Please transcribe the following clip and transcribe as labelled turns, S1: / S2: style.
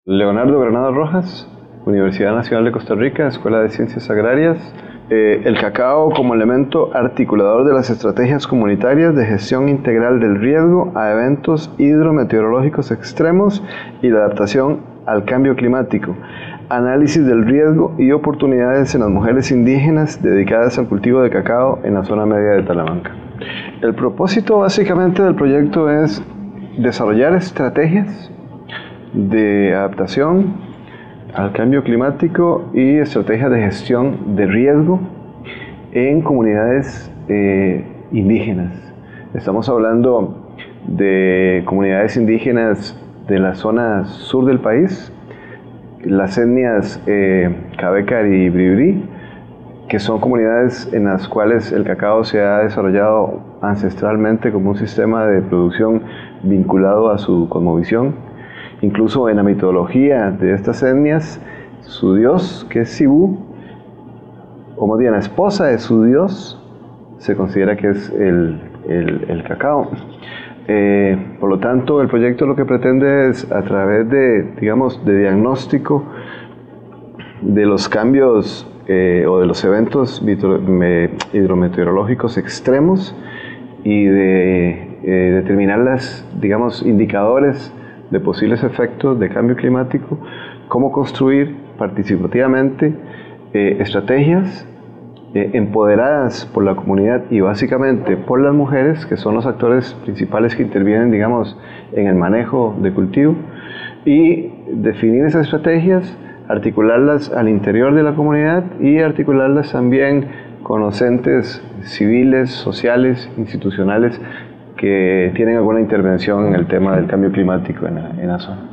S1: Leonardo Granados Rojas, Universidad Nacional de Costa Rica, Escuela de Ciencias Agrarias. El cacao como elemento articulador de las estrategias comunitarias de gestión integral del riesgo a eventos hidrometeorológicos extremos y la adaptación al cambio climático. Análisis del riesgo y oportunidades en las mujeres indígenas dedicadas al cultivo de cacao en la zona media de Talamanca. El propósito básicamente del proyecto es desarrollar estrategias de adaptación al cambio climático y estrategias de gestión de riesgo en comunidades indígenas. Estamos hablando de comunidades indígenas de la zona sur del país, las etnias Cabecar y Bribri, que son comunidades en las cuales el cacao se ha desarrollado ancestralmente como un sistema de producción vinculado a su cosmovisión. Incluso en la mitología de estas etnias, su dios, que es Cibú, o más bien la esposa de su dios, se considera que es el cacao. Por lo tanto, el proyecto lo que pretende es, a través de, digamos, de diagnóstico de los cambios o de los eventos hidrometeorológicos extremos y de determinar las, digamos, indicadores de posibles efectos de cambio climático, cómo construir participativamente estrategias empoderadas por la comunidad y básicamente por las mujeres, que son los actores principales que intervienen, digamos, en el manejo de cultivo, y definir esas estrategias, articularlas al interior de la comunidad y articularlas también con los entes civiles, sociales, institucionales que tienen alguna intervención en el tema del cambio climático en la zona.